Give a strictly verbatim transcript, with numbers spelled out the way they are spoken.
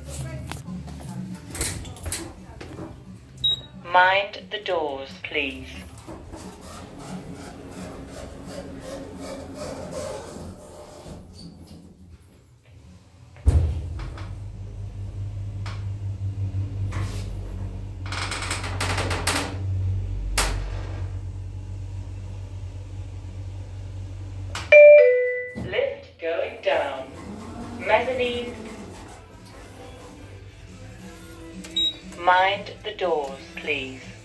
Mind the doors, please. Lift going down. Mezzanine. Mind the doors, please.